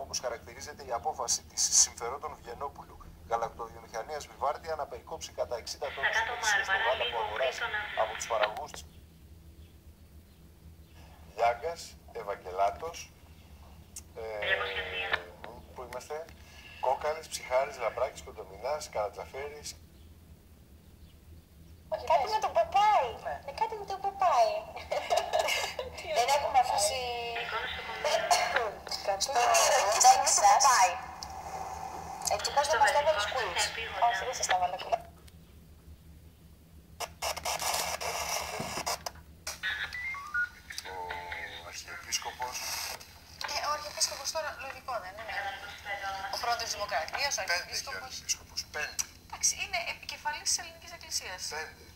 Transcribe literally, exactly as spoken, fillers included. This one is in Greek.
όπως χαρακτηρίζεται η απόφαση της συμφερόντων Βιεννόπουλου γαλακτοβιομηχανίας Βιβάρδια να περικόψει κατά εξήντα τόνους της υπηρεσίας στο γάλα που αγοράζει από τους παραγωγούς της. Γιάγκας, Ευαγγελάτος, ε, πού είμαστε, Κόκαλης, Ψυχάρης, Λαμπράκης, Κοντομινάς, Καρατζαφέρης. Κάτι με τον Παπάι. Ε, κάτι με τον Παπάι. Δεν έχουμε αφήσει... Στο Τέξας. Εκεί πώς δεν μας τα έβαλες Queens. Όχι, δεν σας τα βάλα Queens. Ο Αρχιεπίσκοπος. Ε, ο Αρχιεπίσκοπος τώρα λογικό δεν είναι. Ο πρώτος δημοκρατίας, ο Αρχιεπίσκοπος. Αρχιεπίσκοπος, πέντε. Εντάξει, είναι επικεφαλής της Ελληνικής Εκκλησίας. Πέντε.